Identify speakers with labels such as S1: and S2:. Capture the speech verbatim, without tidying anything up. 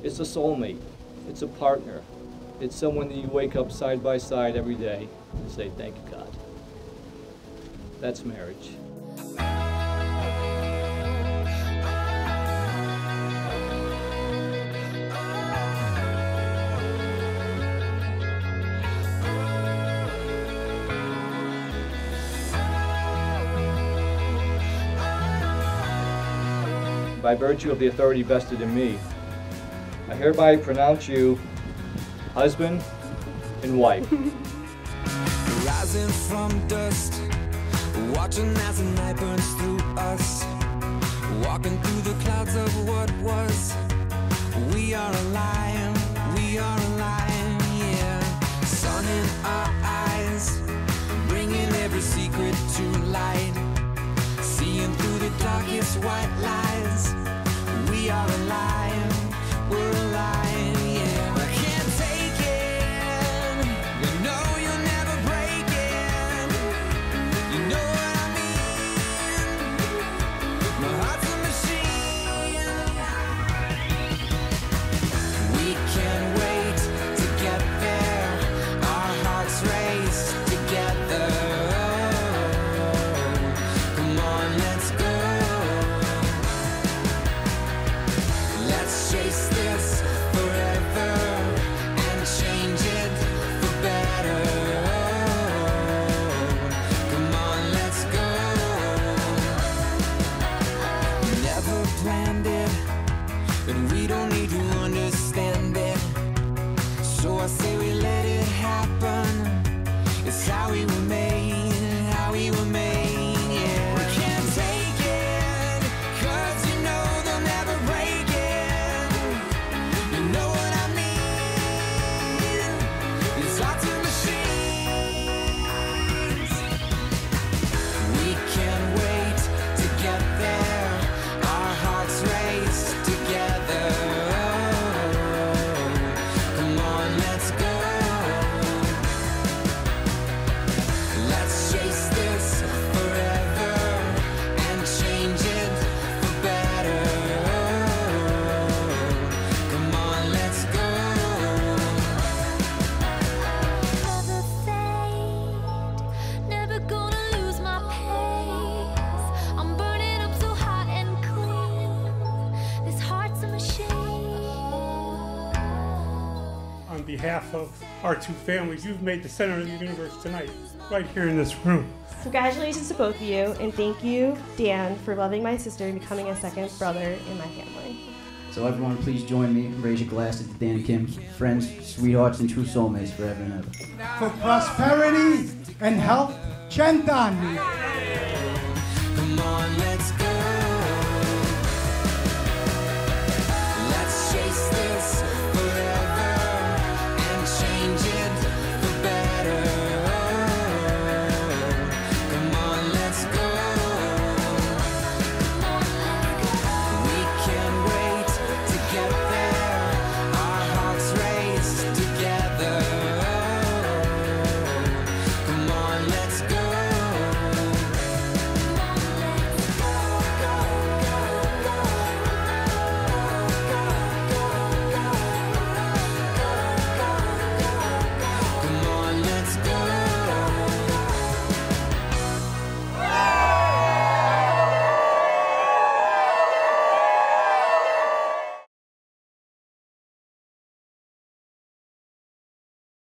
S1: It's a soulmate. It's a partner. It's someone that you wake up side by side every day and say, thank you, God. That's marriage. By virtue of the authority vested in me, I hereby pronounce you husband and wife.
S2: Rising from dust, watching as the night burns through us, walking through the clouds of what was. We are alive, we are alive, yeah. Sun in our eyes, bringing every secret to light, seeing through the darkest white lies. We are alive, we're alive, yeah. I can't take it, you know you'll never break it. You know what I mean? My heart's a machine. We can't wait to get there. Our hearts race together. Come on, let's go. Let's chase this forever and change it for better. Come on, let's go. Never planned it, and we don't need to understand it. So I say we let it happen. It's how we were made, how we were made, yeah. We can't take it, 'cause you know they'll never break it. You know what I mean? It's hearts and machines. We can't wait to get there. Our hearts race together. Come on, let's go. Let's chase this forever and change it for better. Come on, let's go.
S3: Never fade, never gonna lose my pace. I'm burning up so hot and clean. This heart's a machine.
S4: On behalf of our two families, you've made the center of the universe tonight, right here in this room.
S5: Congratulations to both of you, and thank you, Dan, for loving my sister and becoming a second brother in my family.
S6: So everyone, please join me and raise your glasses to Dan and Kim, friends, sweethearts, and true soulmates forever and ever.
S7: For prosperity and health, Chantan.